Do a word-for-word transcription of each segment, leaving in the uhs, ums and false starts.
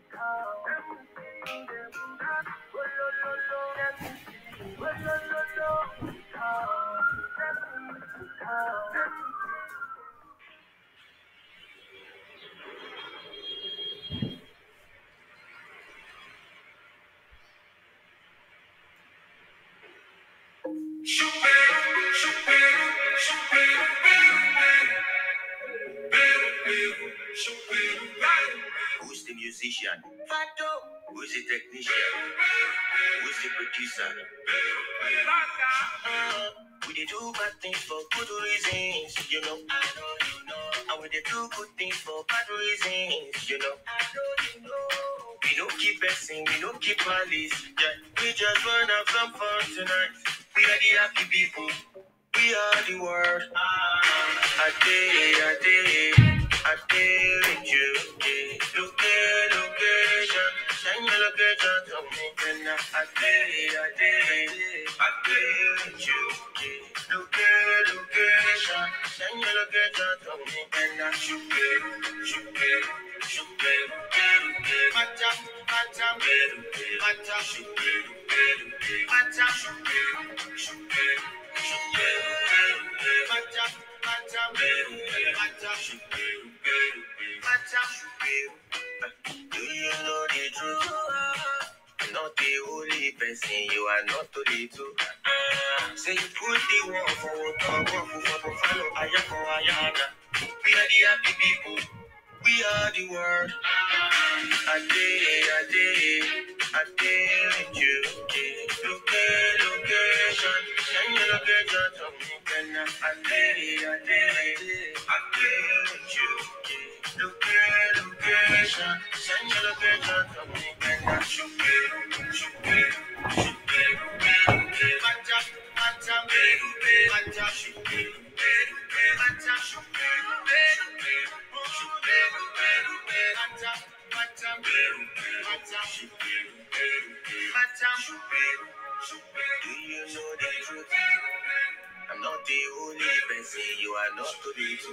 Who's the musician? Fato. Who's the technician? Who's the producer? We did do bad things for good reasons, you know. I know you know. And we did do good things for bad reasons, you know. I know you know. We don't keep guessing, we don't keep malice. Yeah, we just wanna have some fun tonight. We are the happy people. We are the world. Ah, a day, a day, a day with you. Look at location, shine your location to me. Then a day, a day, a day with you. Look at location, shine your location to me. Then a shoot it, shoot it, shoot it, macha, macha, macha, shoot it, macha, shoot it, shoot it. Do you know the truth? I'm not the only person, you are not the little. Uh, say you put the one for what for follow Ayako Ayana. We are the happy people, we are the world. A day, a day, a day with you. Look at location, shine your location to me. Then a day, a day, a day with you. Look at location, shine your location to me. Then a shoot it, shoot it, shoot it. Macha, macha, macha, shoot it, macha, shoot it, shoot it, macha. Do you know the truth? I'm not the only person, you are not the little.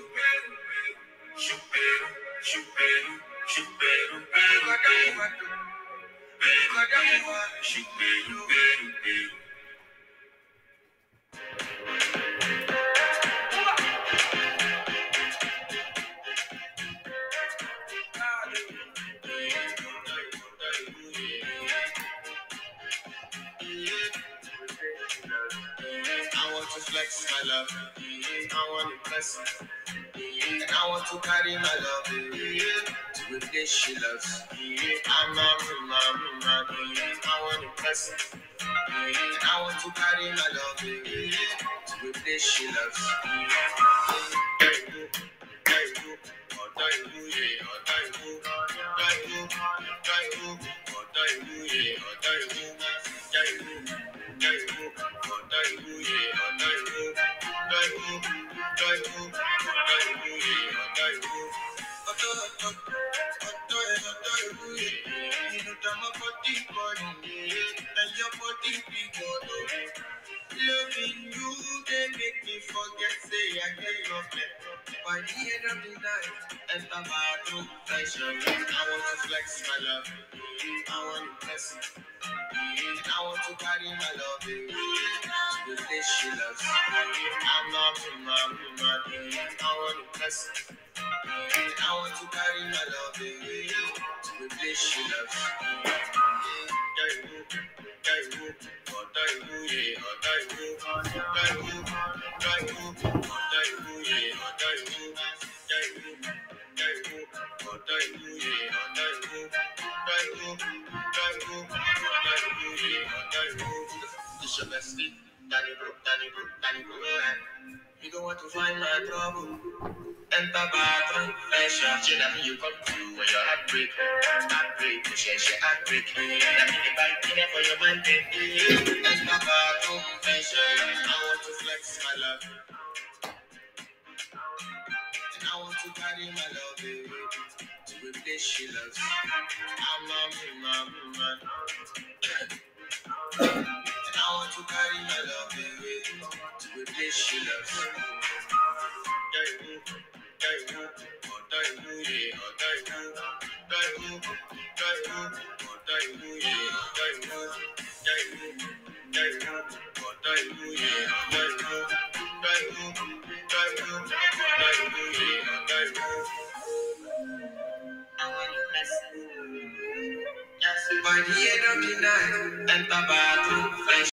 I want to flex my love, I want to press, and I want to carry my love to a place she loves. I'm a man, I want to press, and I want to carry my love to a place she loves. Loving you, they make me forget, say I get your plan. By the end of the night, and the bathroom fashion, I want to flex my love, I want to press it, and I want to carry my love to the place she loves. I'm not in my room, I want to press it, and I want to carry my love to the place she loves. It's your bestie, Danny Bro, Danny Bro, Danny Bro. You don't want to find my trouble. Enter bathroom, fresh up, chill up, you come through when your heartbreak, heartbreak, push your shit, heartbreak. Let me get back in there for your man, baby. Enter bathroom, fresh up, I want to flex my love, and I want to carry my love, baby, to a place she loves. I'm a man, man, and I want to carry my love, baby, to a place she loves. Yeah, yeah, yeah, yeah, yeah, yeah, yeah, yeah, yeah. By the end of the night, enter bathroom,